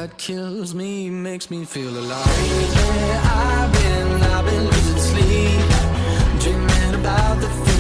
that kills me, makes me feel alive. Lately I've been losing sleep, dreaming about the future.